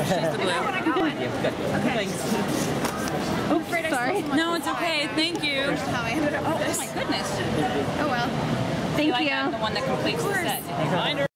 She's the blue. Yeah, good. Okay. Thanks. Oops, sorry. No, it's okay. Thank you. How I ended up with this. Oh my goodness. Oh well. Thank you. I'm the one that completes the set.